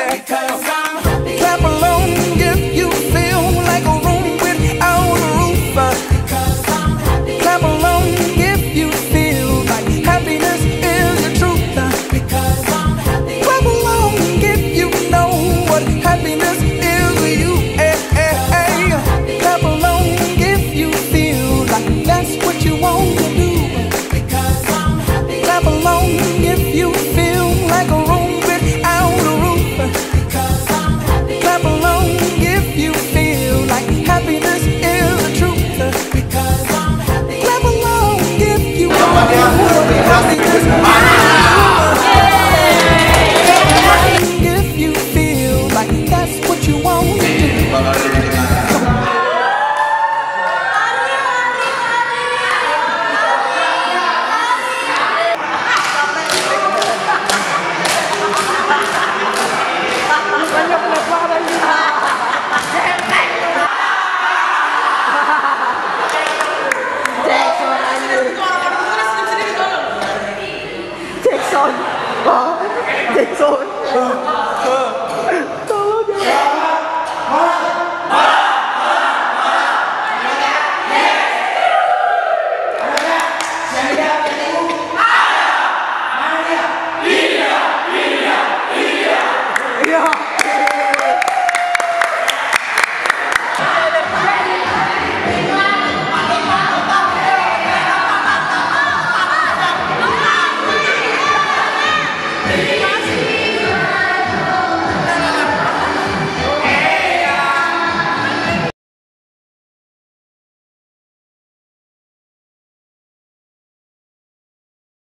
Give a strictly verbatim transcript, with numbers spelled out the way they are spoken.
Because I'm happy. Clap along if you feel like a room without a roof. Because I'm happy. Clap along if you feel like happiness is the truth. Because I'm happy. Clap along if you know what happiness is to you. Hey, hey, hey. Clap along if you feel like that's what you want to do. Because I'm happy. Clap along if you feel like a room without a roof. Because I'm happy. Clap along if you feel like happiness is the truth. Because I'm happy. Clap along if you know what happiness is. If you feel like that's what you want to do. Jackson, Jackson.